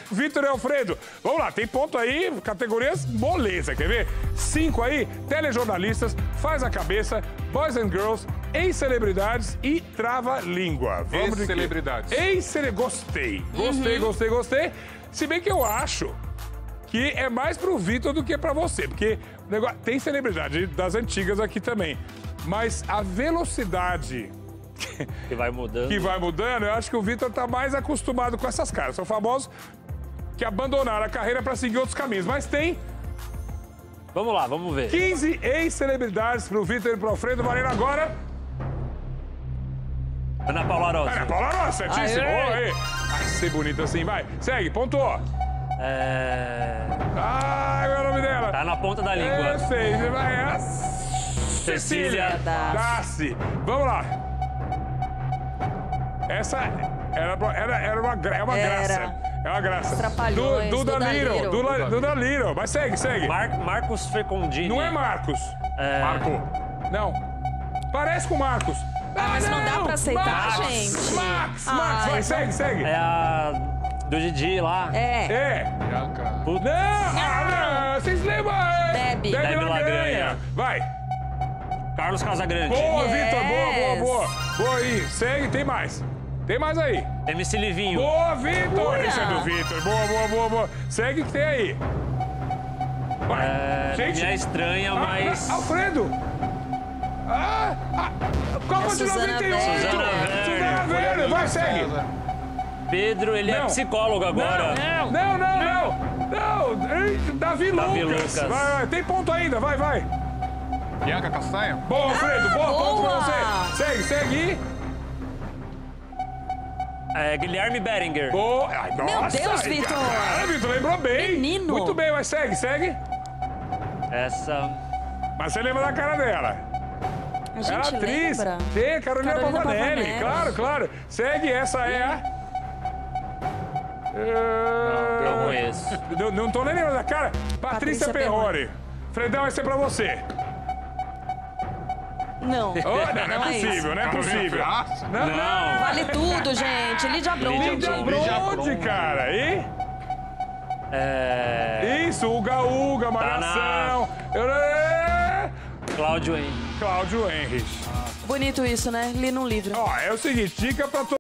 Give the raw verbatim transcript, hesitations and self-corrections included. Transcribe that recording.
Vitor e Alfredo. Vamos lá, tem ponto aí, categorias moleza, quer ver? Cinco aí, telejornalistas, faz a cabeça, boys and girls, ex-celebridades e trava-língua. Vamos de Ex-celebridades. Ex-cele... Gostei, gostei, Uhum. gostei, gostei. Se bem que eu acho que é mais pro Vitor do que pra você, porque o negócio... tem celebridade das antigas aqui também, mas a velocidade Que vai mudando. que vai mudando, eu acho que o Vitor tá mais acostumado com essas caras. São famosos que abandonaram a carreira pra seguir outros caminhos, mas tem Vamos lá, vamos ver. quinze ex-celebridades pro Vitor e pro Alfredo, valendo agora. Ana Paula Rossi. Ana Paula Rossi, certíssimo. Aê! Boa, aí. Ai, ser bonito assim, vai. Segue, pontuou. É... Ai, qual é o nome dela? Tá na ponta da Eu língua. sei, vai. É a Cecília Dassi. Vamos lá. Essa era, era, era uma, gra- é uma Era. graça. É uma graça. Trapalhões, Duda Duda Little. Little. Duda Duda Little. Mas segue, segue. Mar Marcos Fecondini. Não é Marcos. É... Marco. Não. Parece com Marcos. Ah, mas não dá pra aceitar, Max, gente. Max, Ai, Max, vai, vamos- segue, segue. É a do Didi lá. É. É. Bianca. Puta. Não, ah, não, vocês lembram? é. Debbie. Debbie Debbie Lagranha. Lagranha. Vai. Carlos Casagrande. Boa, Yes. Vitor, boa, boa, boa. Boa aí, segue, tem mais. Tem mais aí. M C Livinho. Boa, Vitor. Ura. Isso é do Vitor. Boa, boa, boa, boa. Segue que tem aí. Vai. É... Gente. Me é estranha, Ah, mas... ah, Alfredo. Ah, ah, Copa É de Suzana noventa e oito. Verde. Suzana Verde. Suzana Verde. Vai, segue. Pedro, ele Não. é psicólogo agora. Não, não, não, não. Não, ei, Davi, Davi Lucas. Lucas. Vai, vai, tem ponto ainda, vai, vai. Bianca Castanha. Boa, Alfredo, boa, ponto pra boa. você. Segue, segue. É, Guilherme Beringer. Boa. Ai, nossa, Deus, ai, Vitor. Cara, Vitor, lembrou bem. Menino. Muito bem, mas segue, segue. Essa... Mas você lembra da cara dela. A gente Ela é atriz. lembra. Tem, Carolina, Carolina Pavanelli. Pavanelli. Claro, claro. Segue, essa é a... Não, É... não conheço. Não, não tô nem lembrando da cara. Patrícia, Patrícia Perrone. Fredão, esse é pra você. Não. Oh, não, não é Não é possível, isso. não é Carolina possível. Fiasco? Não, não. Vale tudo, gente. Lídia Bronde. Lídia Lídia Bronde, Bronde. cara. E? É... Isso, Uga Uga, Malhação. Eu- é. Cláudio Henrique. Cláudio Henry. Bonito isso, né? Li num livro. Ó, é o seguinte, dica pra todo